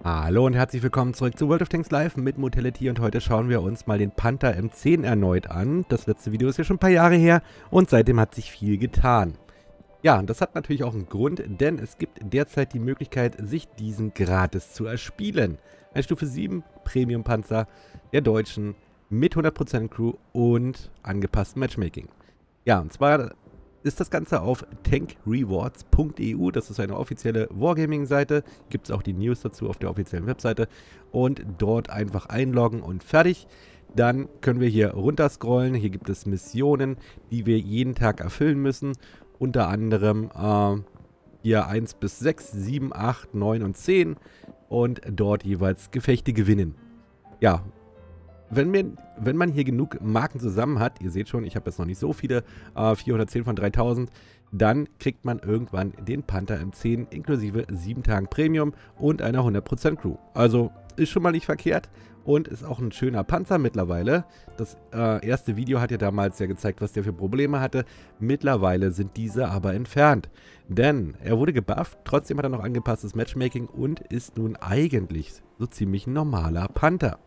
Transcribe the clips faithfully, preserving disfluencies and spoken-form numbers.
Hallo und herzlich willkommen zurück zu World of Tanks Live mit Motility und heute schauen wir uns mal den Panther M zehn erneut an. Das letzte Video ist ja schon ein paar Jahre her und seitdem hat sich viel getan. Ja, und das hat natürlich auch einen Grund, denn es gibt derzeit die Möglichkeit, sich diesen gratis zu erspielen. Ein Stufe sieben Premium Panzer der Deutschen mit hundert Prozent Crew und angepasstem Matchmaking. Ja, und zwar ist das Ganze auf tank rewards punkt e u, das ist eine offizielle Wargaming-Seite, gibt es auch die News dazu auf der offiziellen Webseite und dort einfach einloggen und fertig. Dann können wir hier runterscrollen, hier gibt es Missionen, die wir jeden Tag erfüllen müssen, unter anderem äh, hier eins bis sechs, sieben, acht, neun und zehn und dort jeweils Gefechte gewinnen. Ja, Wenn, mir, wenn man hier genug Marken zusammen hat, ihr seht schon, ich habe jetzt noch nicht so viele, äh, vierhundertzehn von dreitausend, dann kriegt man irgendwann den Panther M zehn inklusive sieben Tagen Premium und einer hundert Prozent Crew. Also ist schon mal nicht verkehrt und ist auch ein schöner Panzer mittlerweile. Das äh, erste Video hat ja damals ja gezeigt, was der für Probleme hatte. Mittlerweile sind diese aber entfernt, denn er wurde gebufft, trotzdem hat er noch angepasstes Matchmaking und ist nun eigentlich so ziemlich ein normaler Panther.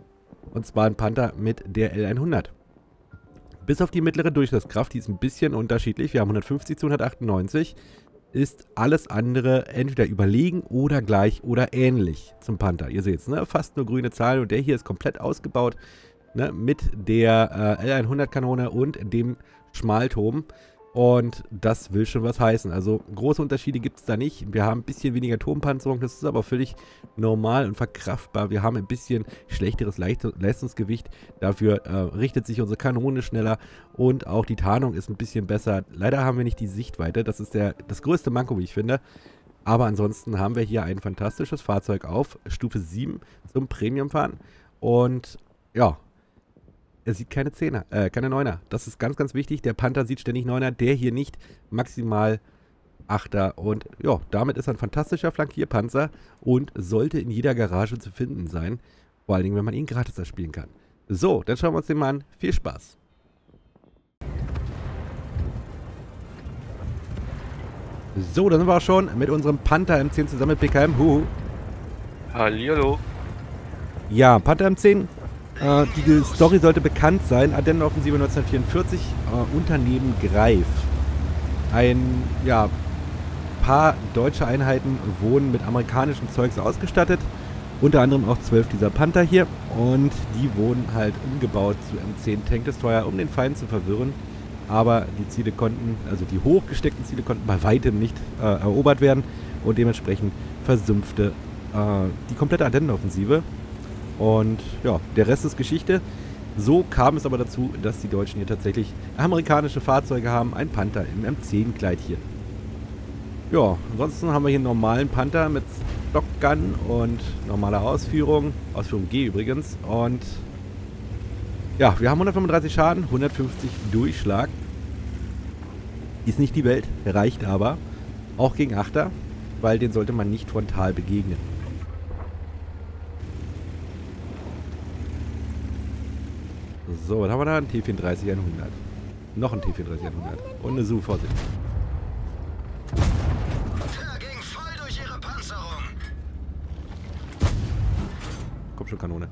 Und zwar ein Panther mit der L hundert. Bis auf die mittlere Durchschlagskraft, die ist ein bisschen unterschiedlich. Wir haben hundertfünfzig zu hundertachtundneunzig. Ist alles andere entweder überlegen oder gleich oder ähnlich zum Panther. Ihr seht es, ne? Fast nur grüne Zahlen und der hier ist komplett ausgebaut, ne? Mit der äh, L hundert Kanone und dem Schmalturm. Und das will schon was heißen. Also große Unterschiede gibt es da nicht. Wir haben ein bisschen weniger Turmpanzerung, das ist aber völlig normal und verkraftbar. Wir haben ein bisschen schlechteres Leistungsgewicht. Dafür äh, richtet sich unsere Kanone schneller und auch die Tarnung ist ein bisschen besser. Leider haben wir nicht die Sichtweite. Das ist der, das größte Manko, wie ich finde. Aber ansonsten haben wir hier ein fantastisches Fahrzeug auf Stufe sieben zum Premium-Fahren. Und ja, er sieht keine Zehner, äh, keine Neuner. Das ist ganz, ganz wichtig. Der Panther sieht ständig Neuner, der hier nicht, maximal Achter. Und ja, damit ist er ein fantastischer Flankierpanzer und sollte in jeder Garage zu finden sein. Vor allen Dingen, wenn man ihn gratis erspielen kann. So, dann schauen wir uns den mal an. Viel Spaß. So, da sind wir auch schon mit unserem Panther M zehn zusammen mit P K M. Huhu. Hallihallo. Ja, Panther M zehn. Uh, die Story sollte bekannt sein. Ardennenoffensive neunzehnhundertvierundvierzig, uh, Unternehmen Greif. Ein, ja, paar deutsche Einheiten wurden mit amerikanischem Zeugs ausgestattet. Unter anderem auch zwölf dieser Panther hier. Und die wurden halt umgebaut zu M zehn Tank Destroyer, um den Feind zu verwirren. Aber die Ziele konnten, also die hochgesteckten Ziele konnten bei weitem nicht uh, erobert werden. Und dementsprechend versumpfte uh, die komplette Ardennenoffensive. Und ja, der Rest ist Geschichte. So kam es aber dazu, dass die Deutschen hier tatsächlich amerikanische Fahrzeuge haben. Ein Panther im M zehn Kleidchen. Ja, ansonsten haben wir hier einen normalen Panther mit Stockgun und normaler Ausführung. Ausführung G übrigens. Und ja, wir haben hundertfünfunddreißig Schaden, hundertfünfzig Durchschlag. Ist nicht die Welt, reicht aber. Auch gegen Achter, weil den sollte man nicht frontal begegnen. So, was haben wir da? Ein T vierunddreißig hundert. Noch ein T vierunddreißig hundert. Und eine S U, Vorsicht. Der ging voll durch ihre Panzerung. Komm schon, Kanone.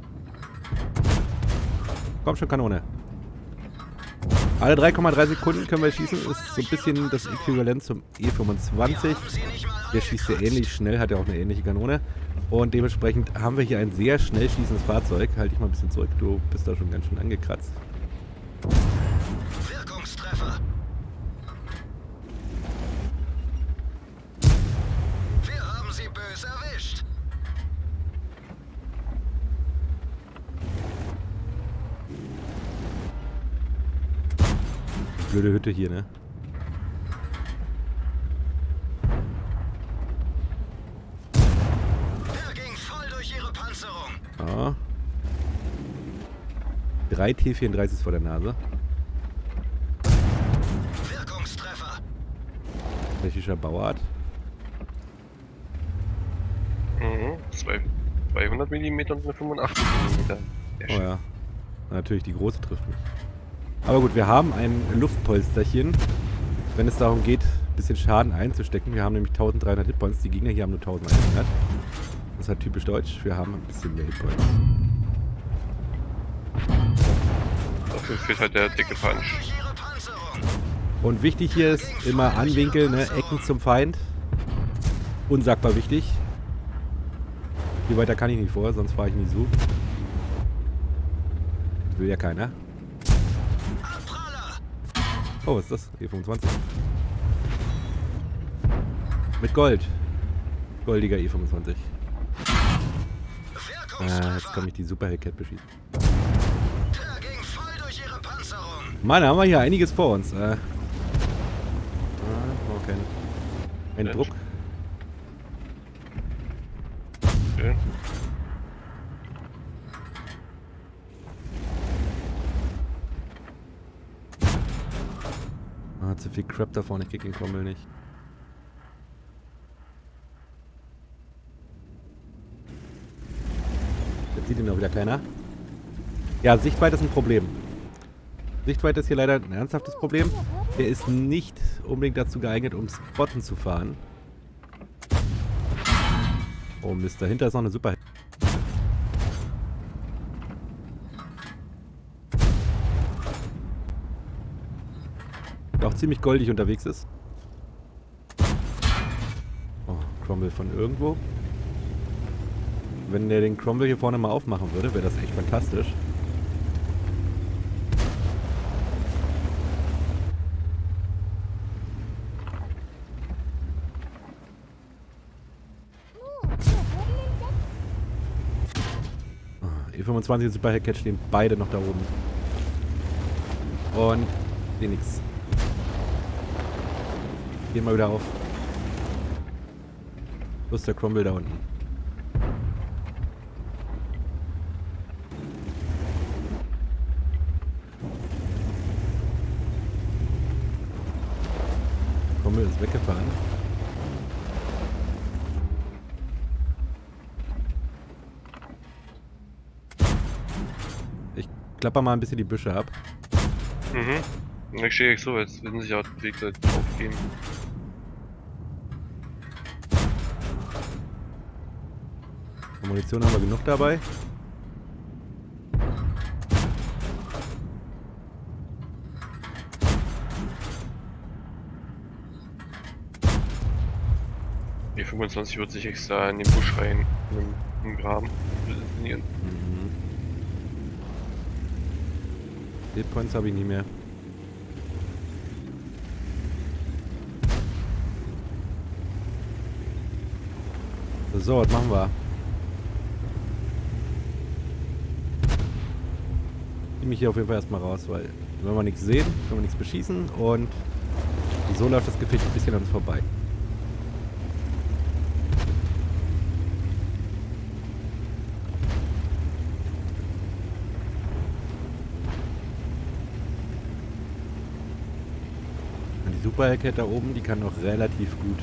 Komm schon, Kanone. Alle drei Komma drei Sekunden können wir schießen. Ist so ein bisschen das Äquivalent zum E fünfundzwanzig. Der schießt sehr ähnlich schnell, hat ja auch eine ähnliche Kanone. Und dementsprechend haben wir hier ein sehr schnell schießendes Fahrzeug. Halte dich mal ein bisschen zurück, du bist da schon ganz schön angekratzt. Wirkungstreffer. Wir haben sie böse erwischt. Blöde Hütte hier, ne? Ja. Drei T vierunddreißig vor der Nase. Wirkungstreffer. Technischer Bauart. Mhm. zweihundert Millimeter und eine fünfundachtzig Millimeter. Oh ja. Natürlich, die große trifft mich. Aber gut, wir haben ein Luftpolsterchen, wenn es darum geht, ein bisschen Schaden einzustecken. Wir haben nämlich dreizehnhundert Hitpoints, die Gegner hier haben nur eintausendeinhundert. Das ist halt typisch deutsch. Wir haben ein bisschen Waypoints. Dafür fehlt halt der dicke Punch. Durch ihre Panzerung. Und wichtig hier ist immer Anwinkel, ne? Ecken zum Feind. Unsagbar wichtig. Hier weiter kann ich nicht vor, sonst fahre ich nie so. Das will ja keiner. Abpraller. Oh, was ist das? E fünfundzwanzig. Mit Gold. Goldiger E fünfundzwanzig. Ah, jetzt kann ich die Super Hellcat beschießen. Der ging voll durch ihre Panzerung. Mann, da haben wir hier einiges vor uns. Äh. Ah, okay. Ein Mensch. Druck. Okay. Ah, zu viel Crap da vorne. Ich krieg den Krommel nicht. Jetzt sieht ihn auch wieder keiner. Ja, Sichtweite ist ein Problem. Sichtweite ist hier leider ein ernsthaftes Problem. Der ist nicht unbedingt dazu geeignet, um Spotten zu fahren. Oh Mist, dahinter ist noch eine Super. Der auch ziemlich goldig unterwegs ist. Oh, Cromwell von irgendwo. Wenn der den Cromwell hier vorne mal aufmachen würde, wäre das echt fantastisch. E fünfundzwanzig und Super Hellcat stehen beide noch da oben. Und hier nix. Gehen wir wieder auf. Wo ist der Cromwell da unten? Cromwell ist weggefahren. Ich klapper mal ein bisschen die Büsche ab. Mhm. Ich stehe so, jetzt würden sich auch die Weg aufgeben. Munition haben wir genug dabei. E fünfundzwanzig wird sich extra in den Busch rein, im, im Graben positionieren. Mhm. Hitpoints habe ich nie mehr. So, was machen wir? Ich nehme mich hier auf jeden Fall erstmal raus, weil wenn wir nichts sehen, können wir nichts beschießen und so läuft das Gefecht ein bisschen an uns vorbei. Die Super Hellcat da oben, die kann noch relativ gut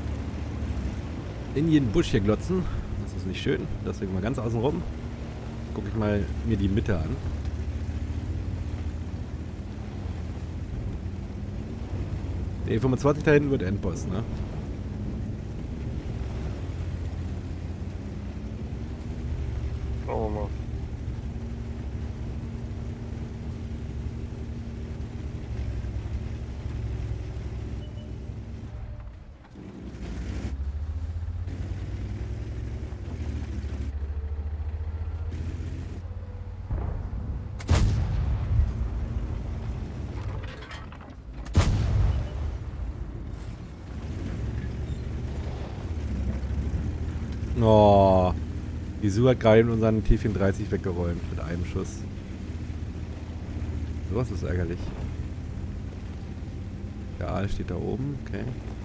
in jeden Busch hier glotzen. Das ist nicht schön. Deswegen mal ganz außen rum. Gucke ich mal mir die Mitte an. Der E fünfundzwanzig da hinten wird Endboss, ne? Schauen wir mal. Oh, die Su hat gerade unseren T vierunddreißig weggeräumt mit einem Schuss. Sowas ist ärgerlich. Der Aal steht da oben, okay.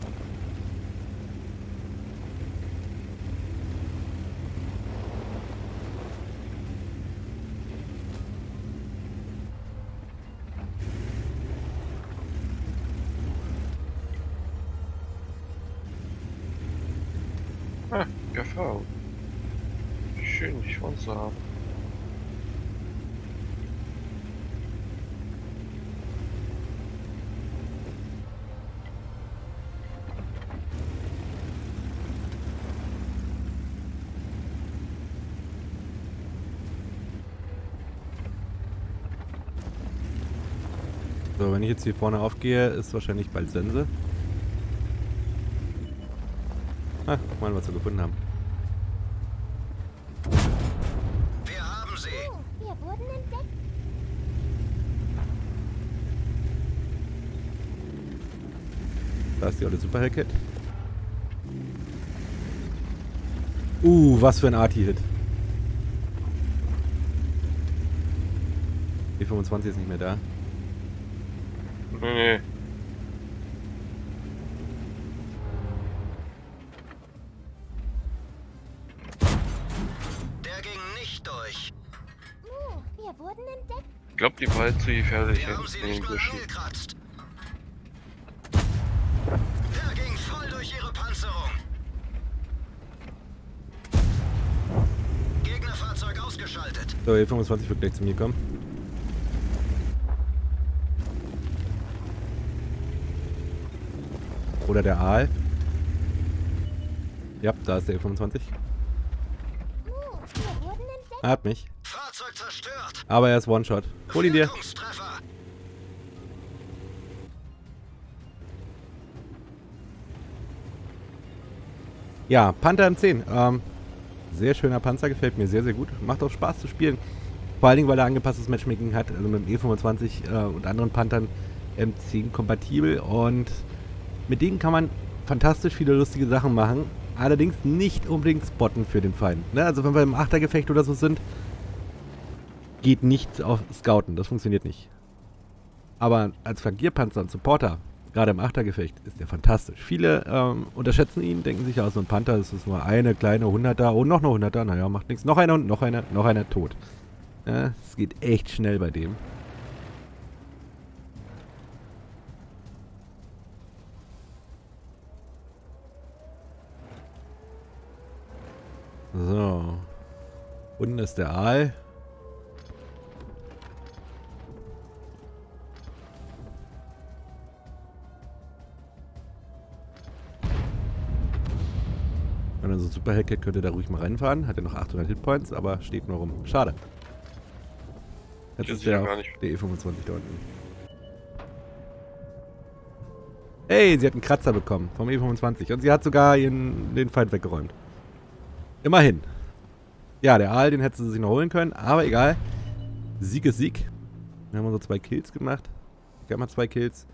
Ah, Erfahrung. Schön, dich von zu haben. So, wenn ich jetzt hier vorne aufgehe, ist wahrscheinlich bald Sense. Ah, guck mal, was wir gefunden haben. Wir haben sie. Oh, wir wurden entdeckt. Da ist die alte Super Hellcat. Uh, was für ein Arti-Hit. E fünfundzwanzig ist nicht mehr da. Nee, nee. Der ging nicht durch. Oh, wir wurden entdeckt. Ich glaube, die war halt zu gefährlich Wir haben sie in nicht den mal Büschen. angekratzt. Der ging voll durch ihre Panzerung. Gegnerfahrzeug ausgeschaltet. So, E fünfundzwanzig wird gleich zu mir kommen. Oder der Aal. Ja, da ist der E fünfundzwanzig. Oh, wir wurden entdeckt. Er hat mich. Fahrzeug zerstört. Aber er ist One-Shot. Hol ihn dir. Wirkungstreffer. Ja, Panther M zehn. Ähm, sehr schöner Panzer, gefällt mir sehr, sehr gut. Macht auch Spaß zu spielen. Vor allen Dingen, weil er angepasstes Matchmaking hat. Also mit dem E fünfundzwanzig äh, und anderen Panthern M zehn kompatibel. Und mit denen kann man fantastisch viele lustige Sachen machen. Allerdings nicht unbedingt spotten für den Feind. Ne? Also wenn wir im Achtergefecht oder so sind, geht nicht auf Scouten. Das funktioniert nicht. Aber als Flankierpanzer und Supporter, gerade im Achtergefecht, ist der fantastisch. Viele ähm, unterschätzen ihn, denken sich, ja, so ein Panther, das ist nur eine kleine Hunderter. Oh, noch eine Hunderter. Naja, macht nichts. Noch einer und noch einer, noch einer tot. Ja, es geht echt schnell bei dem. So. Unten ist der Aal. Wenn er so super Hellcat könnte da ruhig mal reinfahren. Hat er noch achthundert Hitpoints, aber steht nur rum. Schade. Jetzt Das ist sieht der ja gar auf nicht. der E fünfundzwanzig da unten. Hey, sie hat einen Kratzer bekommen vom E fünfundzwanzig. Und sie hat sogar ihren, den Feind weggeräumt. Immerhin. Ja, der Aal, den hätte sie sich noch holen können, aber egal. Sieg ist Sieg. Wir haben unsere zwei Kills gemacht. Ich habe mal zwei Kills.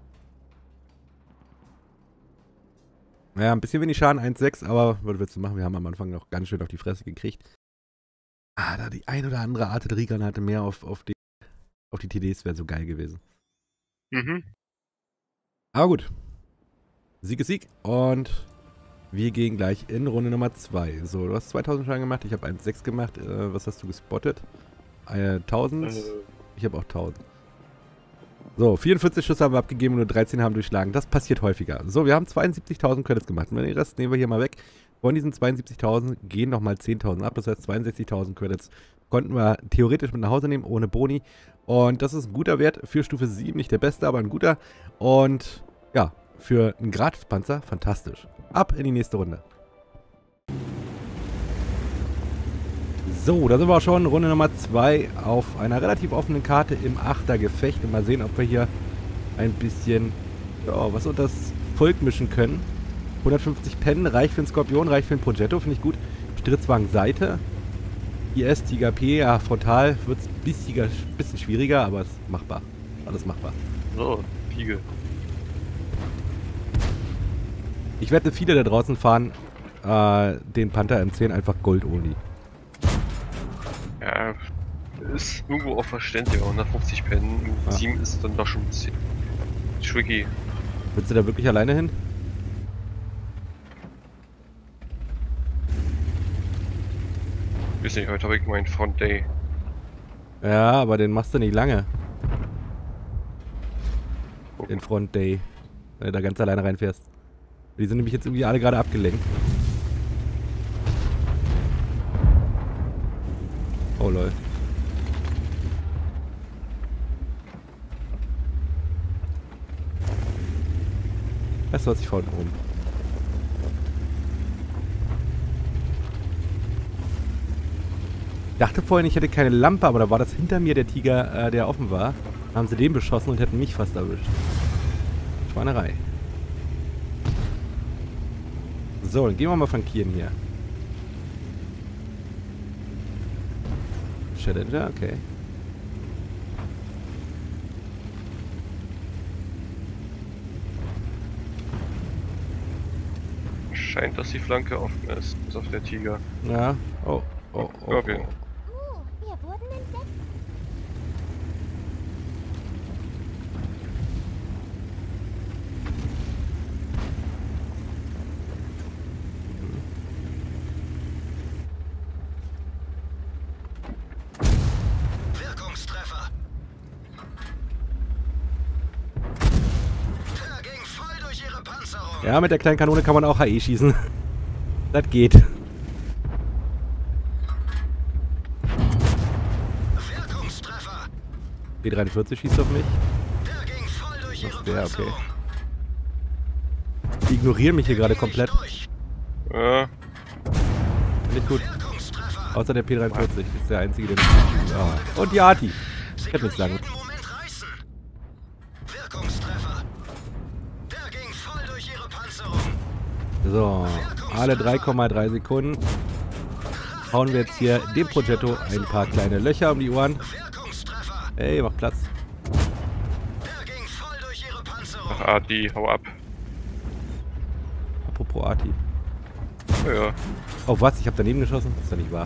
Naja, ein bisschen wenig Schaden, eins sechs, aber was willst du machen? Wir haben am Anfang noch ganz schön auf die Fresse gekriegt. Ah, da die ein oder andere Artillerie-Granate mehr auf, auf, die, auf die T Ds wäre so geil gewesen. Mhm. Aber gut. Sieg ist Sieg. Und wir gehen gleich in Runde Nummer zwei. So, du hast zweitausend Schaden gemacht, ich habe eins sechs gemacht. Äh, was hast du gespottet? Äh, tausend? Äh, Ich habe auch tausend. So, vierundvierzig Schüsse haben wir abgegeben und nur dreizehn haben durchschlagen. Das passiert häufiger. So, wir haben zweiundsiebzigtausend Credits gemacht. Und den Rest nehmen wir hier mal weg. Von diesen zweiundsiebzigtausend gehen nochmal zehntausend ab. Das heißt, zweiundsechzigtausend Credits konnten wir theoretisch mit nach Hause nehmen, ohne Boni. Und das ist ein guter Wert für Stufe sieben. Nicht der beste, aber ein guter. Und ja, für einen Gratispanzer fantastisch. Ab in die nächste Runde. So, da sind wir auch schon. Runde Nummer zwei auf einer relativ offenen Karte im Achtergefecht. Und mal sehen, ob wir hier ein bisschen, ja, was unter das Volk mischen können. hundertfünfzig Pennen, reicht für einen Skorpion, reicht für einen Progetto, finde ich gut. Stritzwagen Seite. I S, Tiger P, ja, frontal wird es ein bisschen, bisschen schwieriger, aber es ist machbar. Alles machbar. so, Piege. Ich wette, viele da draußen fahren äh, den Panther M zehn einfach Gold-only. Ja, ist irgendwo auch verständlich. hundertfünfzig Pennen, Ja. sieben ist dann doch schon ein bisschen tricky. Willst du da wirklich alleine hin? Ich weiß nicht, heute habe ich meinen Front Day. Ja, aber den machst du nicht lange. Den Front Day. Wenn du da ganz alleine reinfährst. Die sind nämlich jetzt irgendwie alle gerade abgelenkt. Oh lol. Das war sich vorne oben. Ich dachte vorhin, ich hätte keine Lampe, aber da war das hinter mir der Tiger, äh, der offen war. Haben sie den beschossen und hätten mich fast erwischt. Schweinerei. So, dann gehen wir mal flankieren hier. Challenger, okay. Scheint, dass die Flanke offen ist, bis auf der Tiger. Ja. Oh, oh, oh. Okay. oh. Mu, wir wurden entdeckt. Wirkungstreffer. Der ging voll durch ihre Panzerung. Ja, mit der kleinen Kanone kann man auch H E schießen. Das geht. Wirkungstreffer. B dreiundvierzig schießt auf mich. Der ging voll durch ihre Ach, der, okay. Panzerung. Die ignorieren mich hier gerade komplett. Durch. Ja, Nicht gut. Wirkungstreffer. Außer der P dreiundvierzig. Ist der einzige, der mich schießt. Ja. Und die Arti. Sie hätte nichts sagen. können jeden Moment reißen. Wirkungstreffer. Der ging voll durch ihre Panzerung. So. Alle drei Komma drei Sekunden hauen wir jetzt hier dem Progetto ein paar kleine Löcher um die Ohren. Wirkungstreffer. Ey, mach Platz. Der ging voll durch ihre Panzerung. ach Adi, hau ab. Apropos Arti. Ja, ja. Auf was? Ich habe daneben geschossen? Das ist ja nicht wahr.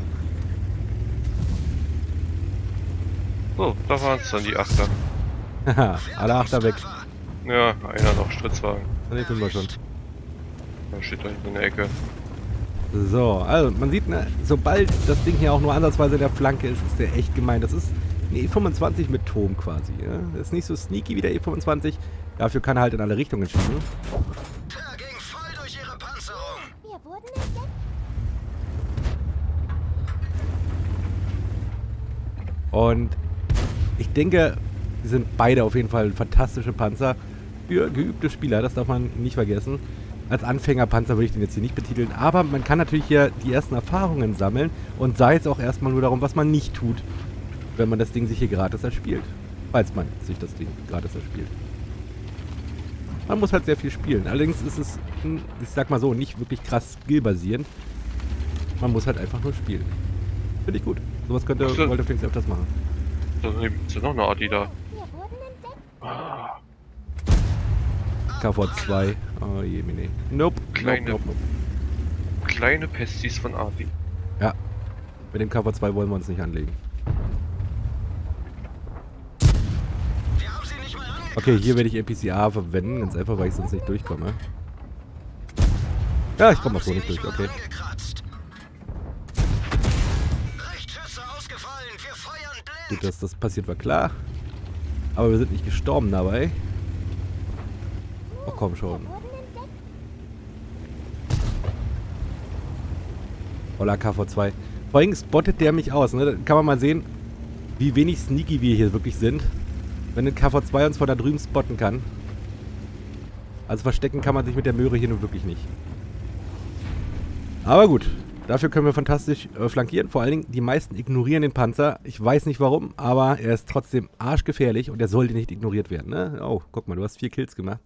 So, da waren es dann die Achter. Haha, alle Achter weg. Ja, einer noch, Stritzwagen. Den finden wir schon. Da steht da hinten in der Ecke. So, also man sieht, ne, sobald das Ding hier auch nur ansatzweise in der Flanke ist, ist der echt gemein. Das ist ein E fünfundzwanzig mit Turm quasi. Ja? Das ist nicht so sneaky wie der E fünfundzwanzig. Dafür kann er halt in alle Richtungen schießen. Der ging voll durch ihre Panzerung. Wir wurden entdeckt. Und ich denke, die sind beide auf jeden Fall fantastische Panzer für geübte Spieler. Das darf man nicht vergessen. Als Anfängerpanzer würde ich den jetzt hier nicht betiteln. Aber man kann natürlich hier die ersten Erfahrungen sammeln. Und sei es auch erstmal nur darum, was man nicht tut, wenn man das Ding sich hier gratis erspielt. Falls man sich das Ding gratis erspielt. Man muss halt sehr viel spielen. Allerdings ist es, ich sag mal so, nicht wirklich krass skillbasierend. Man muss halt einfach nur spielen. Finde ich gut. Sowas könnte Ach so. World of Tanks öfters machen. Da ist ja noch eine Adi da. Wir wurden entdeckt. Ah, K V zwei. Oh je, Mine. Nope. Kleine- Nope, nope, nope. kleine Pestis von Adi. Ja. Mit dem K V zwei wollen wir uns nicht anlegen. Wir haben sie nicht mal angekratzt. Okay, hier werde ich N P C A verwenden. Ganz einfach, weil ich sonst nicht durchkomme. Ja, ich komme auch so nicht durch. Okay. Angekratzt. Richtschütze ausgefallen. Wir feuern blind. Gut, dass das passiert, war klar. Aber wir sind nicht gestorben dabei. Oh, komm schon. Wir wurden entdeckt. Holla, K V zwei. Vor allem spottet der mich aus, ne? Da kann man mal sehen, wie wenig sneaky wir hier wirklich sind. Wenn ein K V zwei uns von da drüben spotten kann. Also verstecken kann man sich mit der Möhre hier nun wirklich nicht. Aber gut, dafür können wir fantastisch äh, flankieren. Vor allen Dingen, die meisten ignorieren den Panzer. Ich weiß nicht warum, aber er ist trotzdem arschgefährlich und er sollte nicht ignoriert werden, ne? Oh, guck mal, du hast vier Kills gemacht.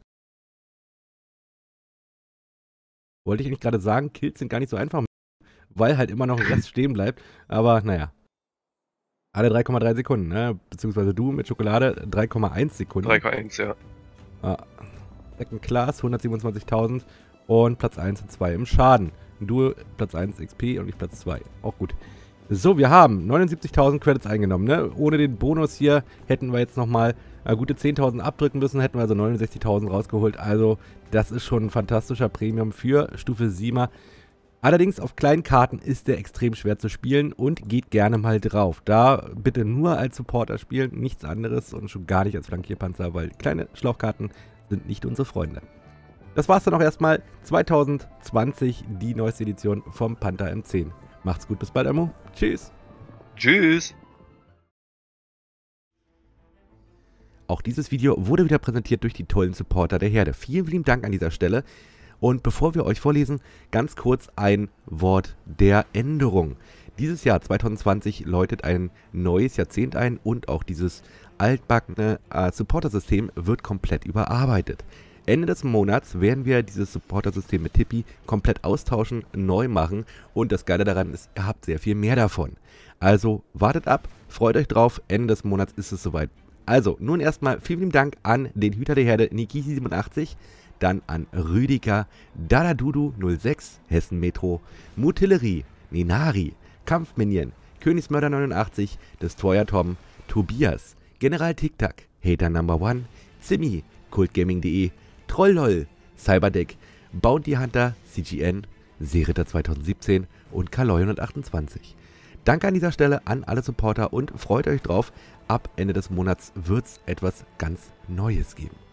Wollte ich eigentlich gerade sagen, Kills sind gar nicht so einfach, weil halt immer noch ein Rest stehen bleibt. Aber naja. Alle drei Komma drei Sekunden, ne? Beziehungsweise du mit Schokolade drei Komma eins Sekunden. drei Komma eins, ja. Ah. Second Class, hundertsiebenundzwanzigtausend und Platz eins und zwei im Schaden. Du Platz eins X P und ich Platz zwei. Auch gut. So, wir haben neunundsiebzigtausend Credits eingenommen, ne? Ohne den Bonus hier hätten wir jetzt nochmal äh, gute zehntausend abdrücken müssen, hätten wir also neunundsechzigtausend rausgeholt. Also, das ist schon ein fantastischer Premium für Stufe sieben. Allerdings auf kleinen Karten ist der extrem schwer zu spielen und geht gerne mal drauf. Da bitte nur als Supporter spielen, nichts anderes und schon gar nicht als Flankierpanzer, weil kleine Schlauchkarten sind nicht unsere Freunde. Das war's dann auch erstmal. zwanzig zwanzig, die neueste Edition vom Panther M zehn. Macht's gut, bis bald, Amo. Tschüss. Tschüss. Auch dieses Video wurde wieder präsentiert durch die tollen Supporter der Herde. Vielen lieben Dank an dieser Stelle. Und bevor wir euch vorlesen, ganz kurz ein Wort der Änderung. Dieses Jahr zwanzig zwanzig läutet ein neues Jahrzehnt ein und auch dieses altbackene äh, Supporter-System wird komplett überarbeitet. Ende des Monats werden wir dieses Supporter-System mit Tippi komplett austauschen, neu machen und das Geile daran ist, ihr habt sehr viel mehr davon. Also wartet ab, freut euch drauf, Ende des Monats ist es soweit. Also nun erstmal vielen, vielen Dank an den Hüter der Herde Nikisi siebenundachtzig, dann an Rüdiger, Dadadudu null sechs, Hessen Metro, Mutillerie, Ninari, Kampfminion, Königsmörder neunundachtzig, Destroyer Tom, Tobias, General Tic-Tac, Hater Number One, Zimmi, Kultgaming punkt de, Trolllol, Cyberdeck, Bounty Hunter, C G N, Seritter zweitausendsiebzehn und Kaloy hundertachtundzwanzig. Danke an dieser Stelle an alle Supporter und freut euch drauf, ab Ende des Monats wird es etwas ganz Neues geben.